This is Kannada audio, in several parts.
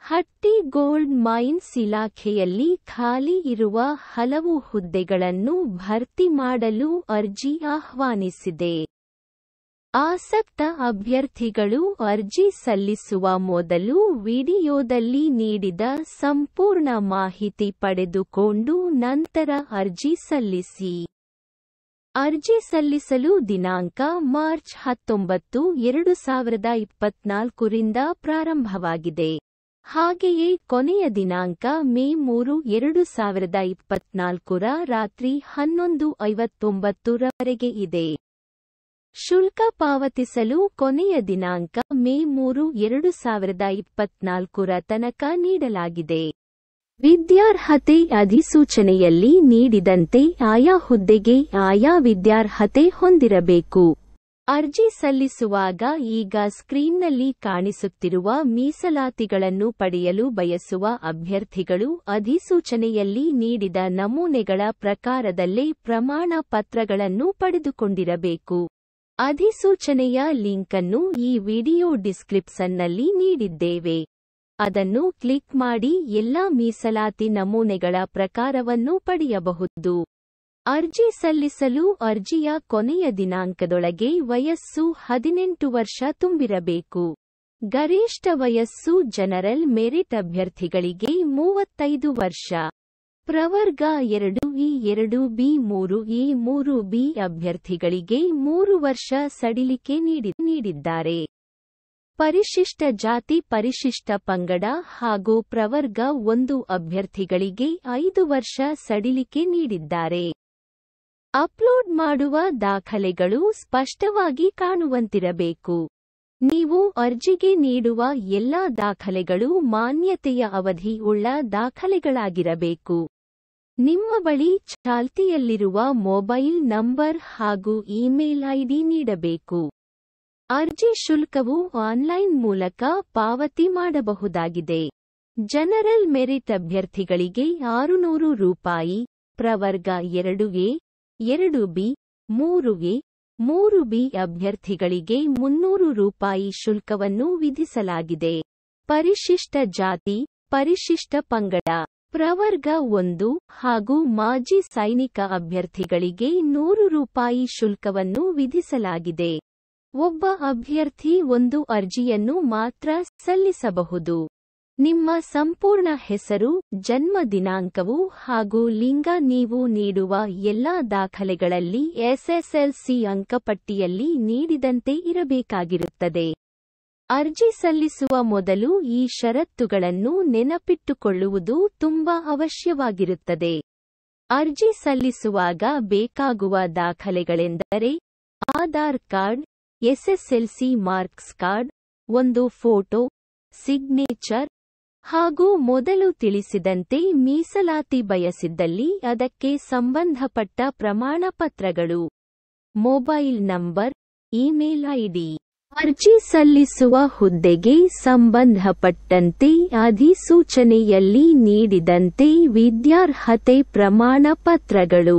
ಹಟ್ಟಿ ಗೋಲ್ಡ್ ಮೈನ್ಸ್ ಇಲಾಖೆಯಲ್ಲಿ ಖಾಲಿ ಇರುವ ಹಲವು ಹುದ್ದೆಗಳನ್ನು ಭರ್ತಿ ಮಾಡಲು ಅರ್ಜಿ ಆಹ್ವಾನಿಸಿದೆ. ಆಸಕ್ತ ಅಭ್ಯರ್ಥಿಗಳು ಅರ್ಜಿ ಸಲ್ಲಿಸುವ ಮೊದಲು ವಿಡಿಯೋದಲ್ಲಿ ನೀಡಿದ ಸಂಪೂರ್ಣ ಮಾಹಿತಿ ಪಡೆದುಕೊಂಡು ನಂತರ ಅರ್ಜಿ ಸಲ್ಲಿಸಿ. ಅರ್ಜಿ ಸಲ್ಲಿಸಲು ದಿನಾಂಕ ಮಾರ್ಚ್ 19, 2024 ರಿಂದ ಪ್ರಾರಂಭವಾಗಿದೆ. ಹಾಗೆಯೇ ಕೊನೆಯ ದಿನಾಂಕ ಮೇ 3, 2024 ರಾತ್ರಿ 11:59 ರವರೆಗೆ ಇದೆ. ಶುಲ್ಕ ಪಾವತಿಸಲು ಕೊನೆಯ ದಿನಾಂಕ ಮೇ 3, 2024 ತನಕ ನೀಡಲಾಗಿದೆ. ವಿದ್ಯಾರ್ಹತೆ ಅಧಿಸೂಚನೆಯಲ್ಲಿ ನೀಡಿದಂತೆ ಆಯಾ ಹುದ್ದೆಗೆ ಆಯಾ ವಿದ್ಯಾರ್ಹತೆ ಹೊಂದಿರಬೇಕು. ಅರ್ಜಿ ಸಲ್ಲಿಸುವಾಗ ಈಗ ಸ್ಕ್ರೀನ್ನಲ್ಲಿ ಕಾಣಿಸುತ್ತಿರುವ ಮೀಸಲಾತಿಗಳನ್ನು ಪಡೆಯಲು ಬಯಸುವ ಅಭ್ಯರ್ಥಿಗಳು ಅಧಿಸೂಚನೆಯಲ್ಲಿ ನೀಡಿದ ನಮೂನೆಗಳ ಪ್ರಕಾರದಲ್ಲೇ ಪ್ರಮಾಣ ಪತ್ರಗಳನ್ನು ಪಡೆದುಕೊಂಡಿರಬೇಕು. ಅಧಿಸೂಚನೆಯ ಲಿಂಕ್ ಅನ್ನು ಈ ವಿಡಿಯೋ ಡಿಸ್ಕ್ರಿಪ್ಷನ್ನಲ್ಲಿ ನೀಡಿದ್ದೇವೆ. ಅದನ್ನು ಕ್ಲಿಕ್ ಮಾಡಿ ಎಲ್ಲಾ ಮೀಸಲಾತಿ ನಮೂನೆಗಳ ಪ್ರಕಾರವನ್ನು ಪಡೆಯಬಹುದು. ಅರ್ಜಿ ಸಲ್ಲಿಸಲು ಅರ್ಜಿಯ ಕೊನೆಯ ದಿನಾಂಕದೊಳಗೆ ವಯಸ್ಸು 18 ವರ್ಷ ತುಂಬಿರಬೇಕು. ಗರಿಷ್ಠ ವಯಸ್ಸು ಜನರಲ್ ಮೆರಿಟ್ ಅಭ್ಯರ್ಥಿಗಳಿಗೆ 35 ವರ್ಷ. ಪ್ರವರ್ಗ 2E, 2B, 3E, 3B ಅಭ್ಯರ್ಥಿಗಳಿಗೆ 3 ವರ್ಷ ಸಡಿಲಿಕೆ ನೀಡಿದ್ದಾರೆ. ಪರಿಶಿಷ್ಟ ಜಾತಿ, ಪರಿಶಿಷ್ಟ ಪಂಗಡ ಹಾಗೂ ಪ್ರವರ್ಗ 1 ಅಭ್ಯರ್ಥಿಗಳಿಗೆ 5 ವರ್ಷ ಸಡಿಲಿಕೆ ನೀಡಿದ್ದಾರೆ. ಅಪ್ಲೋಡ್ ಮಾಡುವ ದಾಖಲೆಗಳು ಸ್ಪಷ್ಟವಾಗಿ ಕಾಣುವಂತಿರಬೇಕು. ನೀವು ಅರ್ಜಿಗೆ ನೀಡುವ ಎಲ್ಲಾ ದಾಖಲೆಗಳು ಮಾನ್ಯತೆಯ ಅವಧಿ ಉಳ್ಳ ದಾಖಲೆಗಳಾಗಿರಬೇಕು. ನಿಮ್ಮ ಬಳಿ ಚಾಲ್ತಿಯಲ್ಲಿರುವ ಮೊಬೈಲ್ ನಂಬರ್ ಹಾಗೂ ಇಮೇಲ್ ಐಡಿ ನೀಡಬೇಕು. ಅರ್ಜಿ ಶುಲ್ಕವು ಆನ್ಲೈನ್ ಮೂಲಕ ಪಾವತಿ ಮಾಡಬಹುದಾಗಿದೆ. ಜನರಲ್ ಮೆರಿಟ್ ಅಭ್ಯರ್ಥಿಗಳಿಗೆ ₹600, ಪ್ರವರ್ಗ 2A, 2B, 3A, 3B ಅಭ್ಯರ್ಥಿಗಳಿಗೆ ₹300 ಶುಲ್ಕವನ್ನು ವಿಧಿಸಲಾಗಿದೆ. ಪರಿಶಿಷ್ಟ ಜಾತಿ, ಪರಿಶಿಷ್ಟ ಪಂಗಡ, ಪ್ರವರ್ಗ 1 ಹಾಗೂ ಮಾಜಿ ಸೈನಿಕ ಅಭ್ಯರ್ಥಿಗಳಿಗೆ ₹100 ಶುಲ್ಕವನ್ನು ವಿಧಿಸಲಾಗಿದೆ. ಒಬ್ಬ ಅಭ್ಯರ್ಥಿ ಒಂದು ಅರ್ಜಿಯನ್ನು ಮಾತ್ರ ಸಲ್ಲಿಸಬಹುದು. ನಿಮ್ಮ ಸಂಪೂರ್ಣ ಹೆಸರು, ಜನ್ಮ ದಿನಾಂಕವು ಹಾಗೂ ಲಿಂಗ ನೀವು ನೀಡುವ ಎಲ್ಲಾ ದಾಖಲೆಗಳಲ್ಲಿ SSLC ಅಂಕಪಟ್ಟಿಯಲ್ಲಿ ನೀಡಿದಂತೆ ಇರಬೇಕಾಗಿರುತ್ತದೆ. ಅರ್ಜಿ ಸಲ್ಲಿಸುವ ಮೊದಲು ಈ ಷರತ್ತುಗಳನ್ನು ನೆನಪಿಟ್ಟುಕೊಳ್ಳುವುದು ತುಂಬಾ ಅವಶ್ಯವಾಗಿರುತ್ತದೆ. ಅರ್ಜಿ ಸಲ್ಲಿಸುವಾಗ ಬೇಕಾಗುವ ದಾಖಲೆಗಳೆಂದರೆ Aadhaar card, SSLC marks card, ಒಂದು ಫೋಟೋ, ಸಿಗ್ನೇಚರ್ ಹಾಗೂ ಮೊದಲು ತಿಳಿಸಿದಂತೆ ಮೀಸಲಾತಿ ಬಯಸಿದ್ದಲ್ಲಿ ಅದಕ್ಕೆ ಸಂಬಂಧಪಟ್ಟ ಪ್ರಮಾಣ ಪತ್ರಗಳು, ಮೊಬೈಲ್ ನಂಬರ್, ಇಮೇಲ್ ಐಡಿ. ಅರ್ಜಿ ಸಲ್ಲಿಸುವ ಹುದ್ದೆಗೆ ಸಂಬಂಧಪಟ್ಟಂತೆ ಅಧಿಸೂಚನೆಯಲ್ಲಿ ನೀಡಿದಂತೆ ವಿದ್ಯಾರ್ಹತೆ ಪ್ರಮಾಣ ಪತ್ರಗಳು.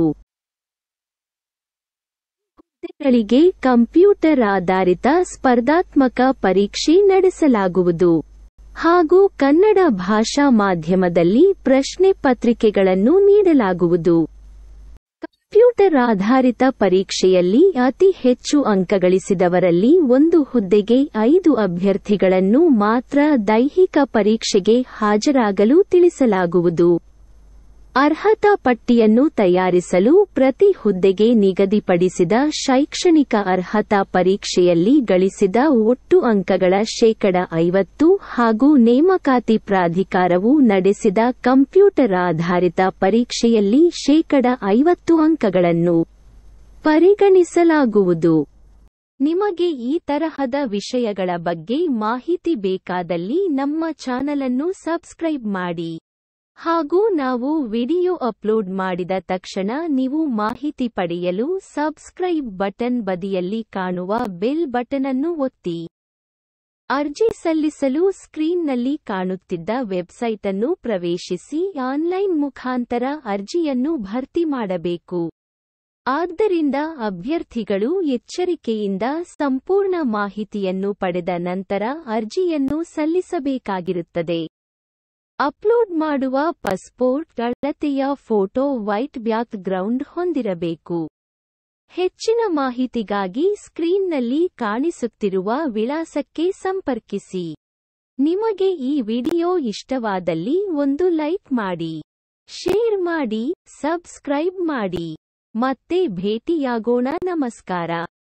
ಹುದ್ದೆಗಳಿಗೆ ಕಂಪ್ಯೂಟರ್ ಆಧಾರಿತ ಸ್ಪರ್ಧಾತ್ಮಕ ಪರೀಕ್ಷೆ ನಡೆಸಲಾಗುವುದು ಹಾಗೂ ಕನ್ನಡ ಭಾಷಾ ಮಾಧ್ಯಮದಲ್ಲಿ ಪ್ರಶ್ನೆ ಪತ್ರಿಕೆಗಳನ್ನು ನೀಡಲಾಗುವುದು. ಕಂಪ್ಯೂಟರ್ ಆಧಾರಿತ ಪರೀಕ್ಷೆಯಲ್ಲಿ ಅತಿ ಹೆಚ್ಚು ಅಂಕ ಗಳಿಸಿದವರಲ್ಲಿ ಒಂದು ಹುದ್ದೆಗೆ 5 ಅಭ್ಯರ್ಥಿಗಳನ್ನು ಮಾತ್ರ ದೈಹಿಕ ಪರೀಕ್ಷೆಗೆ ಹಾಜರಾಗಲು ತಿಳಿಸಲಾಗುವುದು. ಅರ್ಹತಾ ಪಟ್ಟಿಯನ್ನು ತಯಾರಿಸಲು ಪ್ರತಿ ಹುದ್ದೆಗೆ ನಿಗದಿಪಡಿಸಿದ ಶೈಕ್ಷಣಿಕ ಅರ್ಹತಾ ಪರೀಕ್ಷೆಯಲ್ಲಿ ಗಳಿಸಿದ ಒಟ್ಟು ಅಂಕಗಳ ಶೇಕಡ 50 ಹಾಗೂ ನೇಮಕಾತಿ ಪ್ರಾಧಿಕಾರವು ನಡೆಸಿದ ಕಂಪ್ಯೂಟರ್ ಆಧಾರಿತ ಪರೀಕ್ಷೆಯಲ್ಲಿ ಶೇಕಡ 50 ಅಂಕಗಳನ್ನು ಪರಿಗಣಿಸಲಾಗುವುದು. ನಿಮಗೆ ಈ ತರಹದ ವಿಷಯಗಳ ಬಗ್ಗೆ ಮಾಹಿತಿ ಬೇಕಾದಲ್ಲಿ ನಮ್ಮ ಚಾನಲನ್ನು ಸಬ್ಸ್ಕ್ರೈಬ್ ಮಾಡಿ ಹಾಗೂ ನಾವು ವಿಡಿಯೋ ಅಪ್ಲೋಡ್ ಮಾಡಿದ ತಕ್ಷಣ ನೀವು ಮಾಹಿತಿ ಪಡೆಯಲು ಸಬ್ಸ್ಕ್ರೈಬ್ ಬಟನ್ ಬದಿಯಲ್ಲಿ ಕಾಣುವ ಬೆಲ್ ಬಟನ್ ಅನ್ನು ಒತ್ತಿ. ಅರ್ಜಿ ಸಲ್ಲಿಸಲು ಸ್ಕ್ರೀನ್ನಲ್ಲಿ ಕಾಣುತ್ತಿದ್ದ ವೆಬ್ಸೈಟ್ ಅನ್ನು ಪ್ರವೇಶಿಸಿ ಆನ್ಲೈನ್ ಮುಖಾಂತರ ಅರ್ಜಿಯನ್ನು ಭರ್ತಿ ಮಾಡಬೇಕು. ಆದ್ದರಿಂದ ಅಭ್ಯರ್ಥಿಗಳು ಎಚ್ಚರಿಕೆಯಿಂದ ಸಂಪೂರ್ಣ ಮಾಹಿತಿಯನ್ನು ಪಡೆದ ನಂತರ ಅರ್ಜಿಯನ್ನು ಸಲ್ಲಿಸಬೇಕಾಗಿರುತ್ತದೆ. ಅಪ್ಲೋಡ್ ಮಾಡುವ ಪಾಸ್ಪೋರ್ಟ್ ಅಳತೆಯ ಫೋಟೋ ವೈಟ್ ಬ್ಯಾಕ್ ಗ್ರೌಂಡ್ ಹೊಂದಿರಬೇಕು. ಹೆಚ್ಚಿನ ಮಾಹಿತಿಗಾಗಿ ಸ್ಕ್ರೀನ್ನಲ್ಲಿ ಕಾಣಿಸುತ್ತಿರುವ ವಿಳಾಸಕ್ಕೆ ಸಂಪರ್ಕಿಸಿ. ನಿಮಗೆ ಈ ವಿಡಿಯೋ ಇಷ್ಟವಾದಲ್ಲಿ ಒಂದು ಲೈಕ್ ಮಾಡಿ, ಶೇರ್ ಮಾಡಿ, ಸಬ್ಸ್ಕ್ರೈಬ್ ಮಾಡಿ. ಮತ್ತೆ ಭೇಟಿಯಾಗೋಣ. ನಮಸ್ಕಾರ.